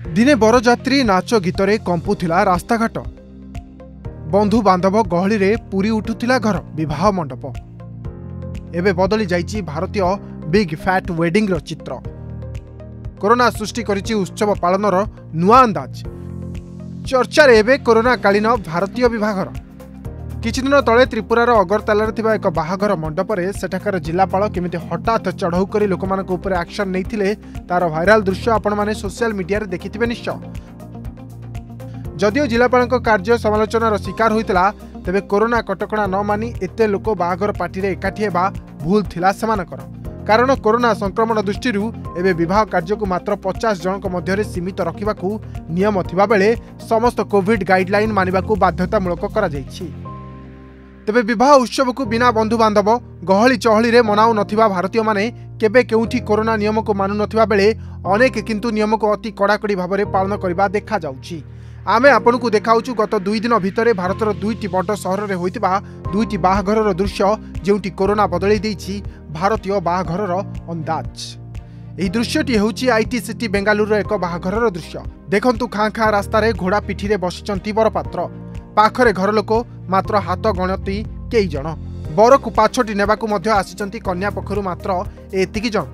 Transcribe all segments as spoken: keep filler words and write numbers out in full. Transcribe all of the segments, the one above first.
दिने बरजात्री नाच गीतरे कंपुथिला रास्ताघाट बंधु बांधव गहली रे पूरी उठुथिला घर विवाह मंडप एबे बदली जाइछि भारतीय बिग फैट वेडिंग रो चित्र। कोरोना सृष्टि करिछि उत्सव पालनर नुआ अंदाज। चर्चा रे एबे कोरोना कालीन भारतीय विवाहर किछि दिन तले त्रिपुरार अगरतालार थिबा एक बाहाघर मंडपरे सेठाकार जिलापाल केमिति हठात चढ़ऊ करी लोकमानक उपरे एक्शन नैथिले तार भाइराल दृश्य आपण माने सोशल मीडिया रे देखिथिबे निश्चय। जदिओ जिलापालक कार्य समालोचनार शिकार होइतला तेबे कोरोना कटकणा न मानी एते लोक बाहाघर पार्टी रे एकाठी हेबा भूल थिला सेमानकर। कारण कोरोना संक्रमण दृष्टिरू एबे विवाह कार्य को मात्र पचास जनक मध्य सीमित रखिबाकू नियम थिबा बेले समस्त कोविड गाइडलाइन मानिबाकू बाध्यतामूलक करा जाइछि। तेबे विवाह उत्सव को बिना बंधु बांधव गहली चहली रे मनाऊ नथिबा भारतीय माने केबे केउठी कोरोना नियम को मानु नथिबा बेले अनेक किंतु नियम को अति कड़ाकड़ी भाव में पालन करबा देखा जाउछि। आमे आपन को देखाउछु गत दुई दिन भितरे भारतर दुईटी बड़ सहर रे होइतिबा दुईटी बाहाघरर दृश्य जेउटी कोरोना बदलै दैछि भारतीय बाहाघरर अंदाज। एही दृश्यटी हेउछि आईटी सिटी बेंगालुरु एक बाहाघरर दृश्य। देखंतु खां खां रास्ता रे घोड़ा पिठी रे बसिचंती बरपात्र। पाखरे घर लोक मात्र हाथ गणती कई जन। बर को पाछटी नेबाकू मध्य आसिचंती कन्या पक्षरु मात्र एतिकी जन।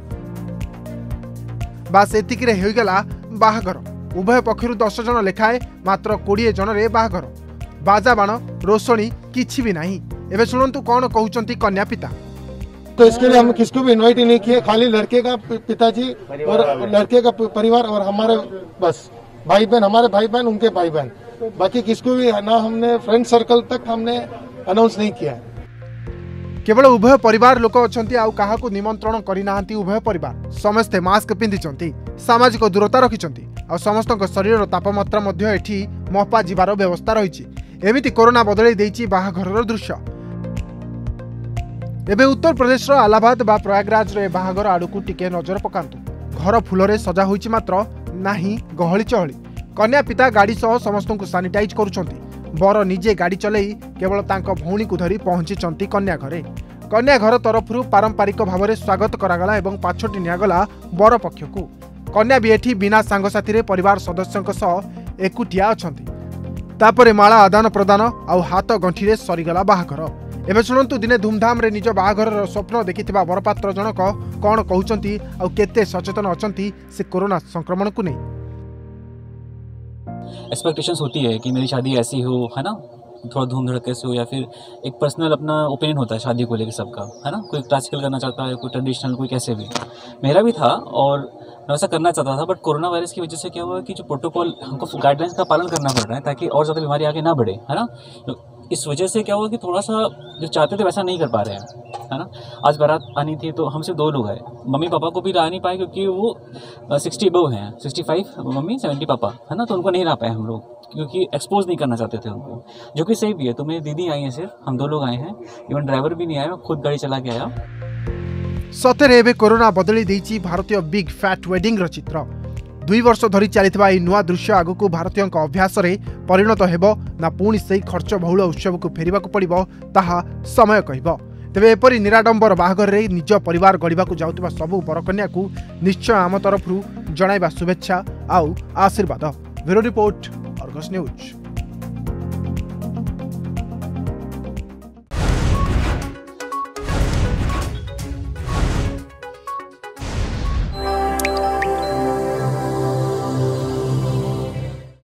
बास एतिकी रे होइगला बाहाघर। उभय पक्षरु दस जन लेखाए मात्र बीस जन रे बाहाघर। बाजा बाण रोषणी किछि भी नहीं। एबे सुनंतु कौन कहउचंती कन्या पिता। तो इसके लिए हम किसको भी इनवाइट ही नहीं किए, खाली लड़के का पिताजी और लड़के का परिवार और हमारे बस भाई बहन, हमारे भाई बहन उनके भाई बहन, बाकी किसको भी ना हमने फ्रेंड सर्कल तक हमने अनाउंस नहीं किया है। केवल उभय परिवार लोक अछंती आउ काहा को निमंत्रण करि नाहंती। उभय परिवार समस्ते मास्क पिंधिचंती, सामाजिक दूरता रखिचंती आ समस्तक शरीर तापमात्रा मध्य एठी मपा जिबार व्यवस्था रहिछि। एमिति कोरोना बदलै दैछि बाहाघरर दृश्य। एबे उत्तर प्रदेश रो इलाहाबाद बा प्रयागराज रे बाहाघर आडकू टिके नजर पकांतु। घर फुलरे सजा होइछि मात्र नाही गहली चहली। कन्या पिता गाड़ी सह समस्त को सानिटाइज करुछंती। बर निजे गाड़ी चलई केवल तांको भौणी को धरी पहुंची कन्या घरे। कन्या घर तरफरु पारंपरिक भाव में स्वागत करागला एवं पाछोटी नियागला बर पक्ष को। कन्या भी एठी बिना सांगसाथी रे परिवार सदस्यंक सह एकुटिया अछंती। तापरे माला आदान प्रदान आउ हाथ गंठी रे सरीगला बाहाघर। एबे सुनंतु दिने धूमधाम रे निज बाहाघरर स्वप्न देखिथिबा बरपात्र जनक कौन कहउचंती आउ केते सचेतन अछंती से कोरोना संक्रमण को नहीं। एक्सपेक्टेशंस होती है कि मेरी शादी ऐसी हो, है ना, थोड़ा धूम धड़के से हो, या फिर एक पर्सनल अपना ओपिनियन होता है शादी को लेकर सबका, है ना। कोई क्लासिकल करना चाहता है, कोई ट्रेडिशनल, कोई कैसे भी। मेरा भी था और मैं वैसा करना चाहता था, बट कोरोना वायरस की वजह से क्या हुआ कि जो प्रोटोकॉल हमको गाइडलाइंस का पालन करना पड़ रहा है ताकि और ज़्यादा बीमारी आगे ना बढ़े, है ना। इस वजह से क्या हुआ कि थोड़ा सा जो चाहते थे वैसा नहीं कर पा रहे हैं, है ना। आज बारात आनी थी तो हमसे दो लोग आए। मम्मी पापा को भी ला नहीं पाए क्योंकि वो सिक्सटी अबव हैं, sixty five mummy, seventy papa, है ना। तो उनको नहीं ला पाए हम लोग क्योंकि एक्सपोज नहीं करना चाहते थे उनको, जो कि सही भी है। तो मेरी दीदी आई हैं, सिर्फ हम दो लोग आए हैं, इवन ड्राइवर भी नहीं आया, खुद गाड़ी चला के आया। सतरे एबे कोरोना बदली दैछि भारतीय बिग फैट वेडिंग रो चित्र। दुई वर्ष धरी चलिथिबा एई नुआ दृश्य आगु भारतीयों अभ्यास रे परिणत हेबो ना पुणी सही खर्च बहुल उत्सव को फेरिबाकू पड़िबो ताहा समय कहिबो। तेबे एपरि निराडंबर बाहाघर रे निज परिवार गढ़िबाकू जाउतिबा सबु बरकन्या को निश्चय आम तरफरु जणाइबा शुभेच्छा आउ आशीर्वाद। Bureau report, Argus news.